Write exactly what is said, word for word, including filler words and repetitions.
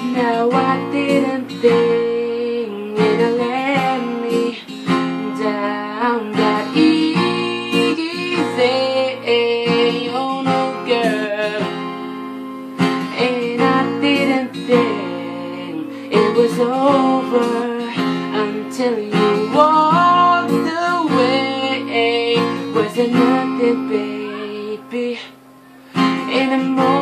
Now I didn't think it'd let me down that easy, oh no girl. And I didn't think it was over until you walked away. Was it nothing, baby, anymore?